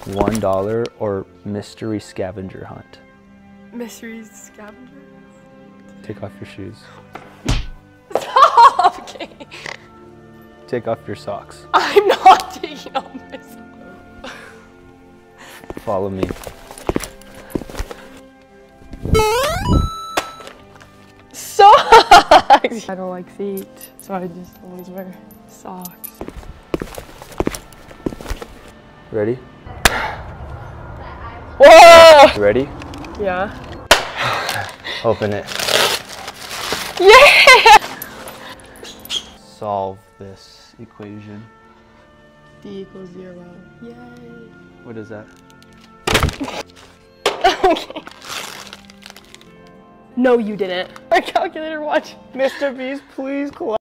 $1 or mystery scavenger hunt? Mystery scavenger? Take off your shoes. Stop! Okay. Take off your socks. I'm not taking off my socks. Follow me. Socks! I don't like feet, so I just always wear socks. Ready? Whoa! You ready? Yeah. Open it. Yeah! Solve this equation. D = 0. Yay! What is that? Okay. No, you didn't. My calculator, watch. Mr. Beast, please collect.